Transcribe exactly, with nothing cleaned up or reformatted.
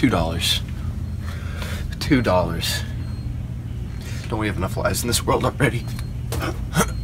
Two dollars. Two dollars. Don't we have enough lives in this world already?